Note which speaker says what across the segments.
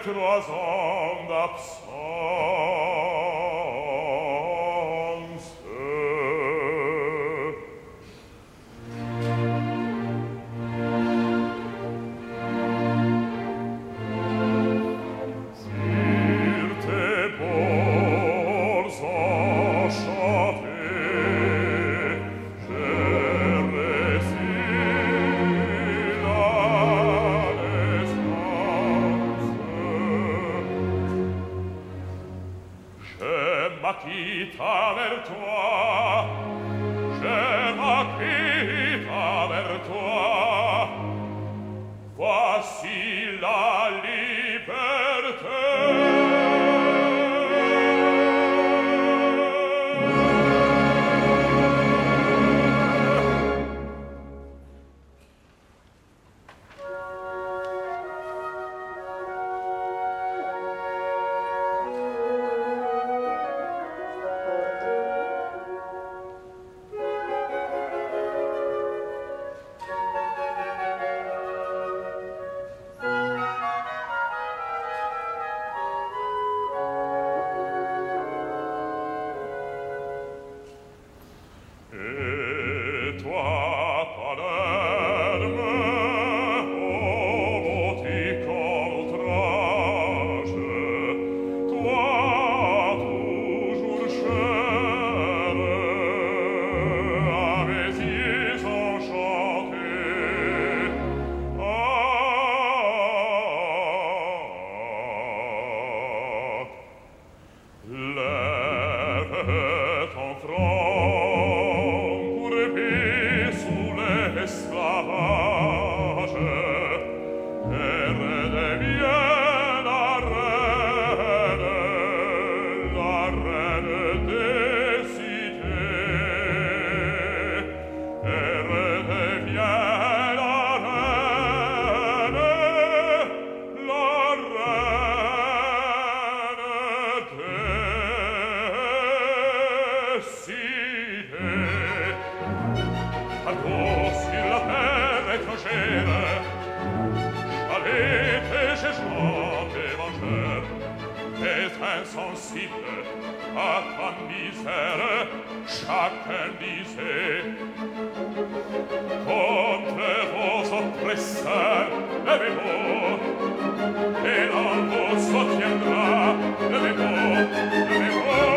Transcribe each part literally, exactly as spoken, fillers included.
Speaker 1: trois ans d'absence. Sur tes bords enchantés, je récite la l'espérance. Je m'acquitte vers toi, je m'acquitte vers toi. Voici la liberté. Et toi, Palerme, ô boutique outrage, toi, toujours chère à mes yeux enchantés, ah, lève ton front pour vivre sous l'esclavage et redeviens la reine, la reine des cités, et redeviens la reine, la reine des cités. Parcours sur la terre étrangère, chalette et jugement et vengeur, et insensible à ta misère, chacun disait: contre vos oppresseurs, levez-vous, et l'on vous soutiendra, levez-vous, levez-vous.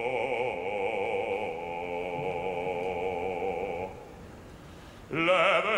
Speaker 1: Leve